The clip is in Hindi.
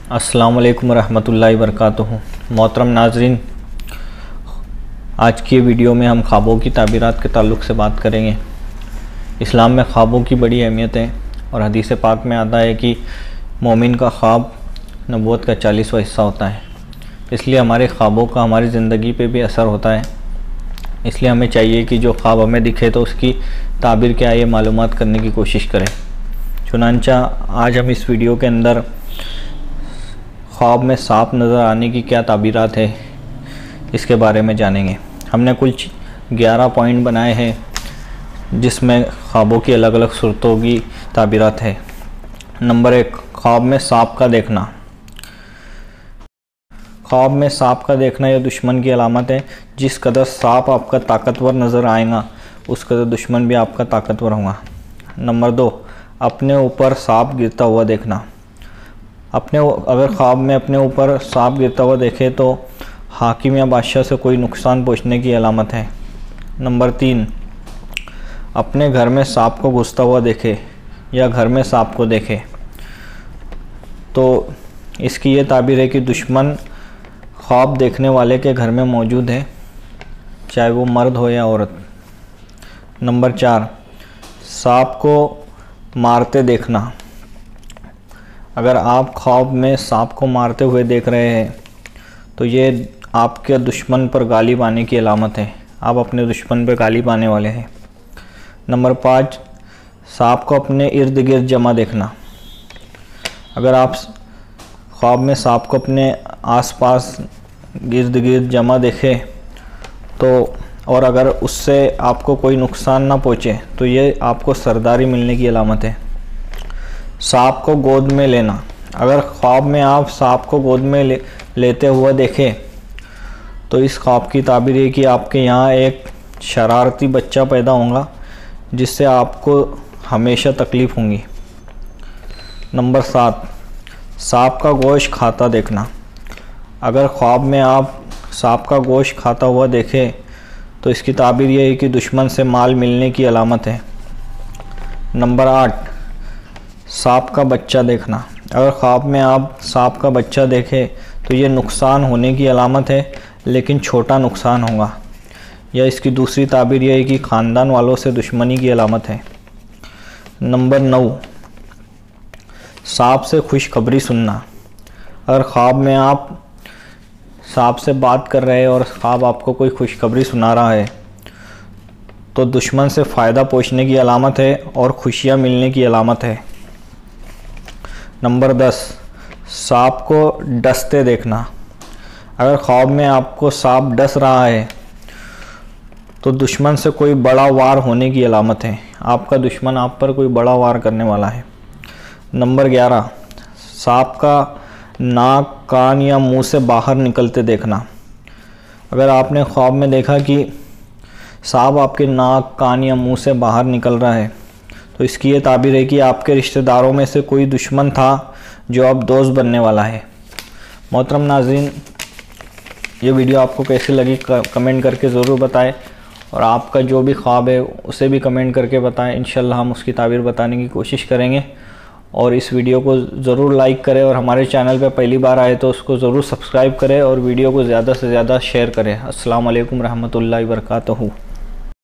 अस्सलाम वालेकुम रहमतुल्लाहि वबरकातुहू। मोहतरम नाजरीन, आज की वीडियो में हम ख्वाबों की ताबीरात के ताल्लुक़ से बात करेंगे। इस्लाम में ख्वाबों की बड़ी अहमियत है और हदीस पाक में आता है कि मोमिन का ख्वाब नबूवत का 40वां हिस्सा होता है। इसलिए हमारे ख्वाबों का हमारी ज़िंदगी पे भी असर होता है। इसलिए हमें चाहिए कि जो ख्वाब हमें दिखे तो उसकी ताबीर क्या है ये मालूमात करने की कोशिश करें। चुनांचा आज हम इस वीडियो के अंदर ख्वाब में सांप नज़र आने की क्या ताबीरात है इसके बारे में जानेंगे। हमने कुछ 11 पॉइंट बनाए हैं जिसमें ख्वाबों की अलग अलग सूरतों की ताबीरात है। नंबर 1, ख्वाब में सांप का देखना। ख्वाब में सांप का देखना यह दुश्मन की अलामत है। जिस कदर सांप आपका ताकतवर नज़र आएगा उस कदर दुश्मन भी आपका ताकतवर होगा। नंबर 2, अपने ऊपर सांप गिरता हुआ देखना। अगर ख्वाब में अपने ऊपर सांप गिरता हुआ देखे तो हाकिम या बादशाह से कोई नुकसान पहुंचने की अलामत है। नंबर 3, अपने घर में सांप को घुसता हुआ देखे या घर में सांप को देखे तो इसकी ये ताबीर है कि दुश्मन ख्वाब देखने वाले के घर में मौजूद है, चाहे वो मर्द हो या औरत। नंबर 4, सांप को मारते देखना। अगर आप ख्वाब में सांप को मारते हुए देख रहे हैं तो ये आपके दुश्मन पर गालिब आने की अलामत है। आप अपने दुश्मन पर गालिब आने वाले हैं। नंबर 5, सांप को अपने इर्द गिर्द जमा देखना। अगर आप ख्वाब में सांप को अपने आसपास गिर्द गिर्द जमा देखें तो और अगर उससे आपको कोई नुकसान ना पहुँचे तो ये आपको सरदारी मिलने की अलामत है। सांप को गोद में लेना। अगर ख्वाब में आप सांप को गोद में लेते हुए देखें तो इस ख्वाब की ताबीर है कि आपके यहाँ एक शरारती बच्चा पैदा होगा जिससे आपको हमेशा तकलीफ़ होंगी। नंबर 7, सांप का गोश्त खाता देखना। अगर ख्वाब में आप सांप का गोश्त खाता हुआ देखें तो इसकी ताबीर यह है कि दुश्मन से माल मिलने की अलामत है। नंबर 8, सांप का बच्चा देखना। अगर ख्वाब में आप सांप का बच्चा देखें तो ये नुकसान होने की अलामत है, लेकिन छोटा नुकसान होगा। या इसकी दूसरी ताबीर यह है कि ख़ानदान वालों से दुश्मनी की अलामत है। नंबर 9, सांप से खुशखबरी सुनना। अगर ख्वाब में आप सांप से बात कर रहे हैं और ख्वाब आपको कोई खुशखबरी सुना रहा है तो दुश्मन से फ़ायदा पहुँचने की अलामत है और खुशियाँ मिलने की अलामत है। नंबर 10, सांप को डसते देखना। अगर ख्वाब में आपको सांप डस रहा है तो दुश्मन से कोई बड़ा वार होने की अलामत है। आपका दुश्मन आप पर कोई बड़ा वार करने वाला है। नंबर 11, सांप का नाक, कान या मुंह से बाहर निकलते देखना। अगर आपने ख्वाब में देखा कि सांप आपके नाक, कान या मुंह से बाहर निकल रहा है तो इसकी ये ताबीर है कि आपके रिश्तेदारों में से कोई दुश्मन था जो अब दोस्त बनने वाला है। मोहतरम नाज़रीन, ये वीडियो आपको कैसी लगी कमेंट करके ज़रूर बताएं और आपका जो भी ख्वाब है उसे भी कमेंट करके बताएं। इंशाल्लाह हम उसकी ताबीर बताने की कोशिश करेंगे। और इस वीडियो को ज़रूर लाइक करें और हमारे चैनल पर पहली बार आए तो उसको ज़रूर सब्सक्राइब करें और वीडियो को ज़्यादा से ज़्यादा शेयर करें। अस्सलाम वालेकुम रहमतुल्लाहि वबरकातुहू।